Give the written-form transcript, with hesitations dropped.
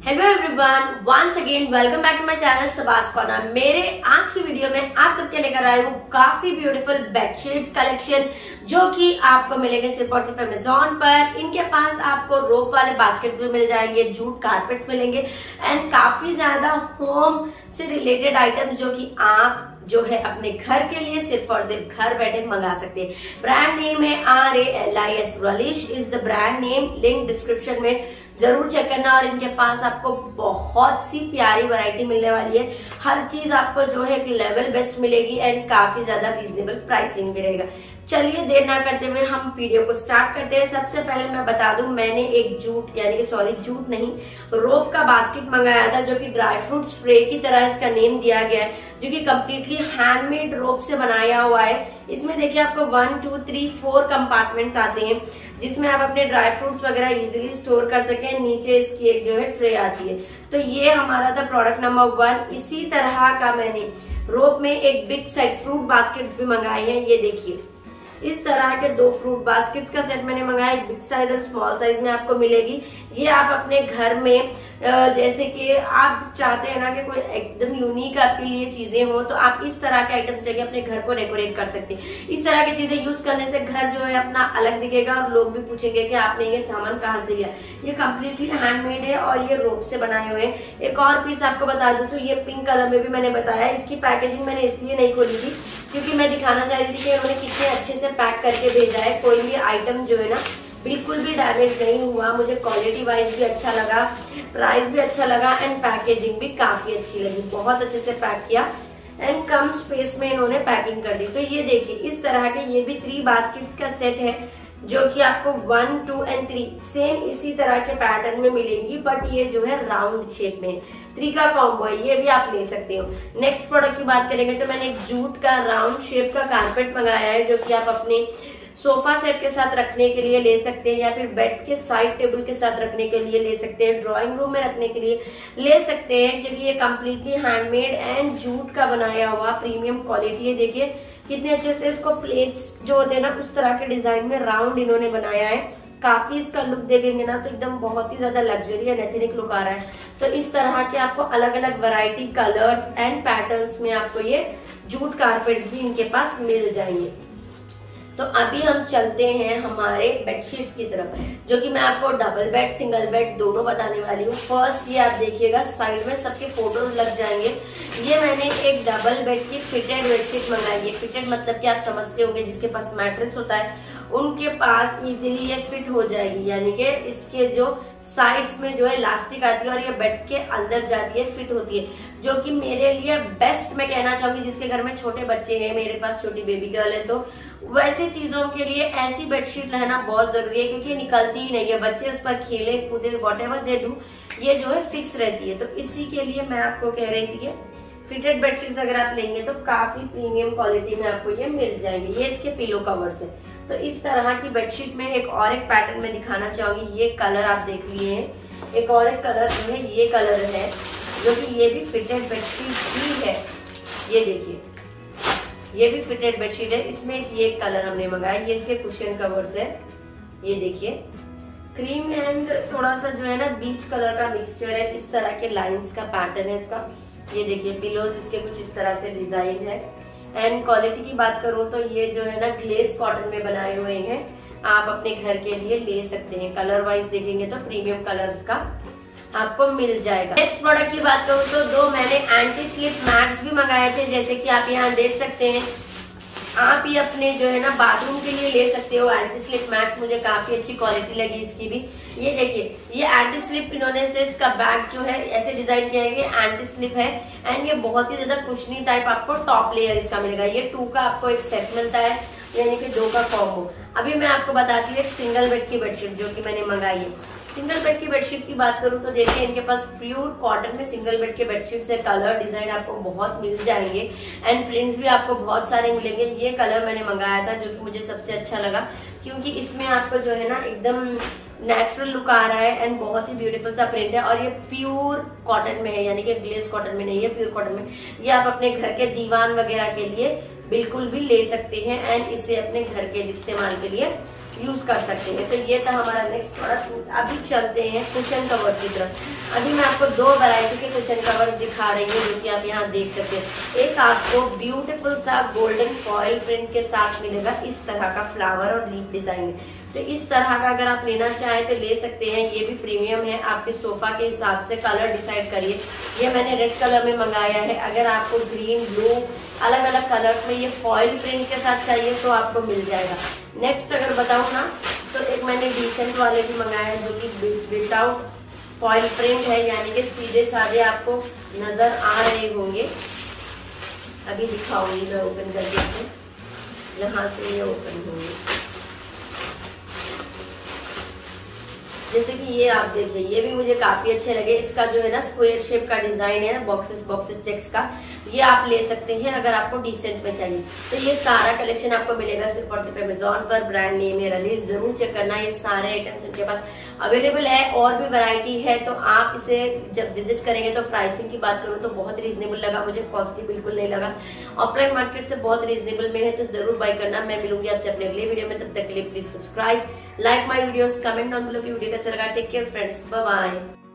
Hello everyone, once again welcome back to my channel Saba's corner. मेरे आज की video में आप सबके लेकर आए हूँ काफी ब्यूटीफुल बेडशीट्स कलेक्शन जो कि आपको मिलेंगे सिर्फ और सिर्फ अमेजोन पर। इनके पास आपको रोप वाले बास्केट भी मिल जाएंगे, जूट कारपेट्स मिलेंगे एंड काफी ज्यादा होम से रिलेटेड आइटम्स जो कि आप जो है अपने घर के लिए सिर्फ और सिर्फ घर बैठे मंगा सकते हैं। ब्रांड नेम है RALIS, Ralis is the brand name. Link description में जरूर चेक करना। और इनके पास आपको बहुत सी प्यारी वैरायटी मिलने वाली है। हर चीज आपको जो है एक लेवल बेस्ट मिलेगी एंड काफी ज्यादा रीजनेबल प्राइसिंग भी रहेगा। चलिए देर ना करते हुए हम वीडियो को स्टार्ट करते हैं। सबसे पहले मैं बता दूं, मैंने एक जूट नहीं रोप का बास्केट मंगाया था जो कि ड्राई फ्रूट्स फ्रे की तरह इसका नेम दिया गया है, जो कि कम्प्लीटली हैंडमेड रोप से बनाया हुआ है। इसमें देखिए आपको 1 2 3 4 कंपार्टमेंट्स आते हैं जिसमें आप अपने ड्राई फ्रूट्स वगैरह इजीली स्टोर कर सकें। नीचे इसकी एक जो है ट्रे आती है। तो ये हमारा था प्रोडक्ट नंबर 1। इसी तरह का मैंने रोप में एक बिग साइज फ्रूट बास्केट्स भी मंगाए हैं। ये देखिए इस तरह के 2 फ्रूट बास्केट्स का सेट मैंने मंगाया। एक बिग साइज और स्मॉल साइज में आपको मिलेगी। ये आप अपने घर में जैसे कि आप चाहते हैं ना कि कोई एकदम यूनिक आपके लिए चीजें हो, तो आप इस तरह के आइटम्स लेके अपने घर को डेकोरेट कर सकते हैं। इस तरह की चीजें यूज करने से घर जो है अपना अलग दिखेगा और लोग भी पूछेंगे कि आपने ये सामान कहाँ से लिया। ये कम्प्लीटली हैंडमेड है और ये रोप से बनाए हुए हैं। एक और पीस आपको बता दूं तो ये पिंक कलर में भी मैंने बताया। इसकी पैकेजिंग मैंने इसलिए नहीं खोली थी क्योंकि मैं दिखाना चाह रही थी कि उन्होंने कितने अच्छे से पैक करके भेजा है। कोई भी आइटम जो है ना बिल्कुल भी डैमेज नहीं हुआ। मुझे क्वालिटी वाइज भी अच्छा लगा, प्राइस भी अच्छा लगा एंड पैकेजिंग भी काफी अच्छी लगी। बहुत अच्छे से पैक किया एंड कम स्पेस में इन्होंने पैकिंग कर दी। तो ये देखिए इस तरह के ये भी 3 बास्केट्स का सेट है जो कि आपको 1 2 एंड 3 सेम इसी तरह के पैटर्न में मिलेंगी, बट ये जो है राउंड शेप में 3 का कॉम्बो है। ये भी आप ले सकते हो। नेक्स्ट प्रोडक्ट की बात करेंगे तो मैंने एक जूट का राउंड शेप का कारपेट मंगाया है जो कि आप अपने सोफा सेट के साथ रखने के लिए ले सकते हैं या फिर बेड के साइड टेबल के साथ रखने के लिए ले सकते हैं, ड्राइंग रूम में रखने के लिए ले सकते हैं, क्योंकि ये कम्प्लीटली हैंडमेड एंड जूट का बनाया हुआ प्रीमियम क्वालिटी है। देखिए कितने अच्छे से इसको प्लेट्स जो होते हैं ना उस तरह के डिजाइन में राउंड इन्होंने बनाया है। काफी इसका लुक देखेंगे ना तो एकदम बहुत ही ज्यादा लग्जरी एंड एथनिक लुक आ रहा है। तो इस तरह के आपको अलग अलग वैरायटी कलर्स एंड पैटर्न्स में आपको ये जूट कारपेट भी इनके पास मिल जाएंगे। तो अभी हम चलते हैं हमारे बेडशीट्स की तरफ, जो कि मैं आपको डबल बेड सिंगल बेड दोनों बताने वाली हूँ। फर्स्ट ये आप देखिएगा, साइड में सबके फोटोज लग जाएंगे। ये मैंने एक डबल बेड की फिटेड बेडशीट मंगाई है। फिटेड मतलब कि आप समझते होंगे जिसके पास मैट्रेस होता है उनके पास इजीली ये फिट हो जाएगी, यानी कि इसके जो साइड्स में जो है इलास्टिक आती है और ये बेड के अंदर जाती है, फिट होती है, जो कि मेरे लिए बेस्ट मैं कहना चाहूंगी। जिसके घर में छोटे बच्चे हैं, मेरे पास छोटी बेबी गर्ल है, तो वैसे चीजों के लिए ऐसी बेडशीट रहना बहुत जरूरी है क्योंकि ये निकलती ही नहीं है। बच्चे उस पर खेले कूदे व्हाटएवर दे डू, ये जो है फिक्स रहती है। तो इसी के लिए मैं आपको कह रही थी कि फिटेड बेडशीट अगर आप लेंगे तो काफी प्रीमियम क्वालिटी में आपको ये मिल जाएंगे। ये इसके पिलो कवर्स है। तो इस तरह की बेडशीट में एक पैटर्न में दिखाना चाहूंगी। ये कलर आप देख लिए हैं। एक और एक कलर जो है ये कलर है जो कि ये भी फिटेड बेडशीट ही है। ये देखिए ये भी फिटेड बेडशीट है। इसमें ये कलर हमने मंगाया। ये इसके कुशन कवर्स है। ये देखिए क्रीम एंड थोड़ा सा जो है ना बीच कलर का मिक्सचर है। इस तरह के लाइंस का पैटर्न है इसका। ये देखिए पिलोज इसके कुछ इस तरह से डिजाइन है। एंड क्वालिटी की बात करूं तो ये जो है ना ग्लेस कॉटन में बनाए हुए हैं। आप अपने घर के लिए ले सकते हैं। कलर वाइज देखेंगे तो प्रीमियम कलर्स का आपको मिल जाएगा। नेक्स्ट प्रोडक्ट की बात करूं तो 2 मैंने एंटी स्लिप मैट्स भी मंगाए थे, जैसे कि आप यहाँ देख सकते हैं। आप ये अपने जो है ना बाथरूम के लिए ले सकते हो। एंटी स्लिप मैट्स मुझे काफी अच्छी क्वालिटी लगी इसकी भी। ये देखिए ये एंटी स्लिप इन्होंने से इसका बैक जो है ऐसे डिजाइन किया है कि एंटी स्लिप है एंड ये बहुत ही ज्यादा कुशनी टाइप आपको टॉप लेयर इसका मिलेगा। ये 2 का आपको एक सेट मिलता है, यानी कि 2 का कॉम्बो। अभी मैं आपको बताती हूँ एक सिंगल बेड की बेडशीट जो कि मैंने मंगाई है। सिंगल बेड की बेडशीट की बात करूं तो देखिए इनके पास प्योर कॉटन में सिंगल बेड के बेडशीट से कलर डिजाइन आपको बहुत मिल जाएंगे एंड प्रिंट्स भी आपको बहुत सारे मिलेंगे। ये कलर मैंने मंगाया था जो कि मुझे सबसे अच्छा लगा क्योंकि इसमें आपको जो है ना एकदम नेचुरल लुक आ रहा है एंड बहुत ही ब्यूटीफुल सा प्रिंट है। और ये प्योर कॉटन में है, यानी कि ग्लेस कॉटन में नहीं है, प्योर कॉटन में। ये आप अपने घर के दीवान वगैरह के लिए बिल्कुल भी ले सकते हैं एंड इसे अपने घर के इस्तेमाल के लिए यूज कर सकते हैं। तो ये था हमारा नेक्स्ट प्रोडक्ट। अभी चलते हैं कुशन कवर की तरफ। अभी मैं आपको 2 वैरायटी के कुशन कवर दिखा रही हूँ, जो कि आप यहाँ देख सकते हैं। एक आपको ब्यूटीफुल सा गोल्डन फॉयल प्रिंट के साथ मिलेगा, इस तरह का फ्लावर और लीफ डिजाइन। तो इस तरह का अगर आप लेना चाहें तो ले सकते हैं। ये भी प्रीमियम है, आपके सोफा के हिसाब से कलर डिसाइड करिए। ये मैंने रेड कलर में मंगाया है। अगर आपको ग्रीन, ब्लू, अलग अलग कलर में ये फॉयल प्रिंट के साथ चाहिए तो आपको मिल जाएगा। नेक्स्ट अगर बताऊं ना, तो एक मैंने डिसेंट वाले भी मंगाया है, जो कि विदाउट फॉयल प्रिंट है, यानी कि सीधे साधे आपको नजर आ रहे होंगे। अभी दिखाऊंगी मैं ओपन करके, यहाँ से ये ओपन होंगे। जैसे कि ये आप देखिए, ये भी मुझे काफी अच्छे लगे। इसका जो है ना स्क्वायर शेप का डिजाइन है, बॉक्सेस चेक्स का, ये आप ले सकते हैं अगर आपको डिसेंट में चाहिए। तो ये सारा कलेक्शन आपको मिलेगा सिर्फ और सिर्फ अमेजोन पर। ब्रांड नेम है रलीज, जरूर चेक करना। ये सारे आइटम्स उनके पास अवेलेबल है, और भी वैरायटी है। तो आप इसे जब विजिट करेंगे तो प्राइसिंग की बात करूँ तो बहुत रीजनेबल लगा मुझे, कॉस्टली बिल्कुल नहीं लगा। ऑफलाइन मार्केट से बहुत रीजनेबल में है, तो जरूर बाय करना। मैं मिलूंगी आपसे अपने अगले वीडियो में, तब तक के लिए please subscribe, like my videos, comment down below की वीडियो कैसे लगा। Take care friends, bye bye.